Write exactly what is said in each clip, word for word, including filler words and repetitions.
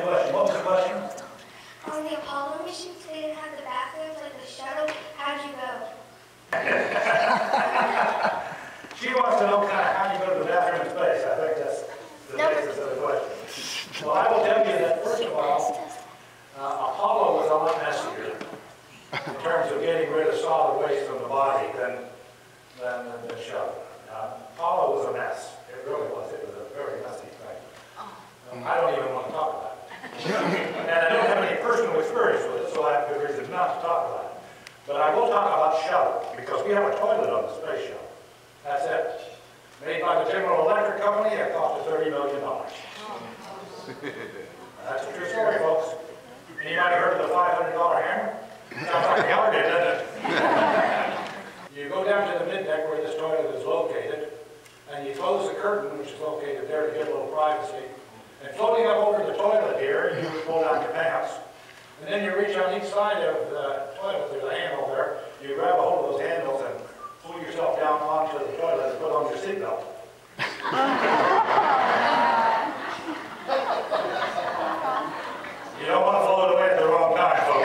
question. What was the question? On the Apollo missions, they didn't have the bathrooms like the shuttle. How'd you go? She wants to know kind of how you go to the bathroom in space. I think that's the basis of the question. Well, I will tell you that, first of all, uh, Apollo was a lot messier in terms of getting rid of solid waste from the body than, than the shuttle. Uh, Apollo was a mess. It really was. It was a very messy thing. Um, I don't even want to talk about it. And I don't have any personal experience with it, so I have good reason not to talk about it. But I will talk about shuttle, because we have a toilet on the space shuttle. That's it. Made by the General Electric Company, it cost us thirty million dollars. That's a true story, folks. Anybody heard of the five hundred dollar hammer? Sounds like the other did, doesn't it? You go down to the middeck where this toilet is located, and you close the curtain, which is located there to get a little privacy. And floating up over the toilet here, you pull down your pants. And then you reach on each side of the toilet, there's a handle there. You grab a hold of those handles and pull yourself down onto the toilet and put on your seatbelt. You don't want to float away at the wrong time, folks.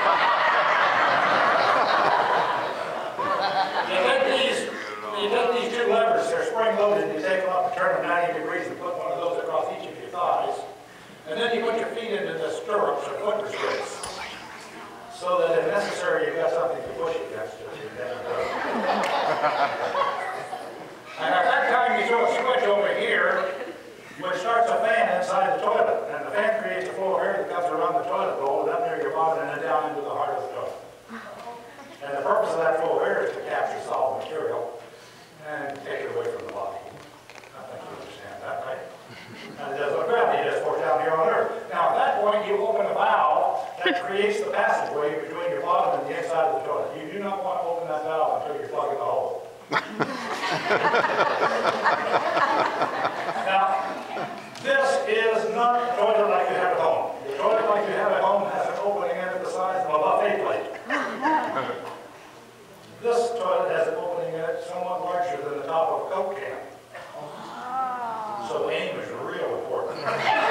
You take these, you take these two levers, they're spring-loaded, you take them up and turn them ninety degrees and put one of those across each of your thighs. And then you put your feet into the stirrups or foot restraints, so that if necessary, you've got something to push against it. And at that time, you throw a switch over here, which starts a fan inside the toilet. And the fan creates a flow of air that comes around the toilet bowl, and up near your bottom, and then down into the heart of the toilet. And the purpose of that flow of air is to capture solid material and take it away from the body. I think you understand that, right? And it does look gravity, it just works down here on Earth. Now, at that point, you open a valve that creates the passageway between your bottom and the inside of the toilet. You do not want to open that valve until you're plugging the hole. Now, this is not a toilet like you have at home. The toilet like you have at home has an opening in it the size of a buffet plate. This toilet has an opening in it somewhat larger than the top of a Coke can. So aim is real important.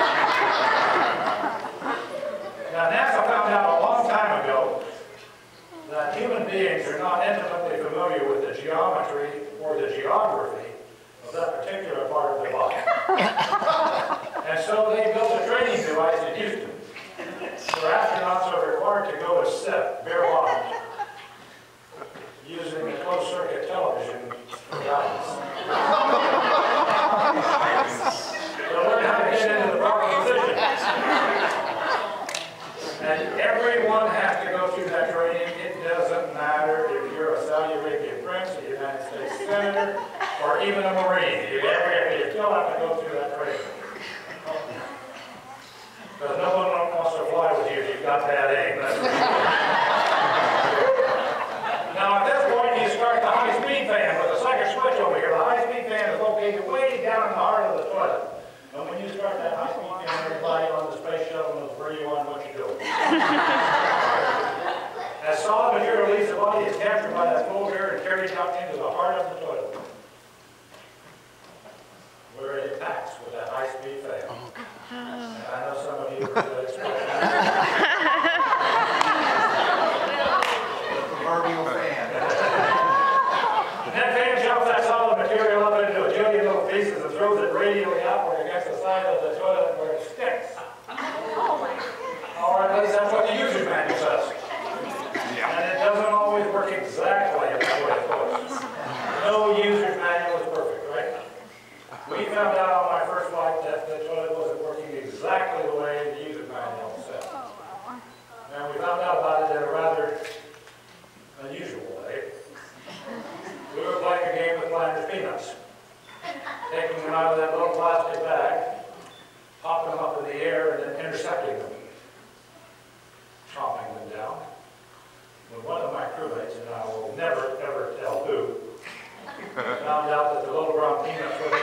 Now, NASA found out a long time ago that human beings are not intimately familiar with the geometry or the geography of that particular part of their body. And so they built a training device in Houston where astronauts are required to go to sit bare-bottomed using a closed-circuit television for guidance. They'll learn how to get into the proper position. And everyone has to go through that training. It doesn't matter if you're a Saudi Arabian prince, a United States senator, or even a Marine. You, you still have to go through that training. Because no one wants to fly with you if you've got bad aim. Now, at this point, you start the high-speed fan with a second switch over here. The high-speed fan is located way down in the heart of the toilet. And when you start that high-speed fan, everybody on the space shuttle knows where you are and what you're doing. As solid material leaves the body, it's captured by that flow of air and carried out into the heart of the toilet, where it impacts with that high-speed fan. And I know some of you have heard that expression. The proverbial fan. That fan jumps that solid material up into a jillion little pieces and throws it radially outward against the side of the toilet where it sticks. Or at least that's what the user's manual says. And it doesn't always work exactly the way it was. No user's manual is perfect, right? We found out on my first flight that the toilet wasn't working exactly the way the user's manual said. And we found out about it in a rather unusual way. We were playing a game with Flanders peanuts. Taking them out of that little plastic bag, popping them up in the air, and then intercepting them, chopping them down. When one of my crewmates, and I will never, ever tell who, found out that the little brown peanuts were